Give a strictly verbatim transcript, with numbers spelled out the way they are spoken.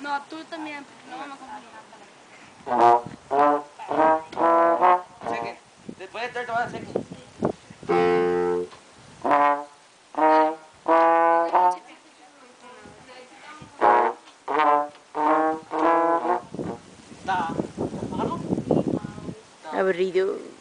No, tú también, no me confundí. Second. Después de third, te vas a second. Aburrido.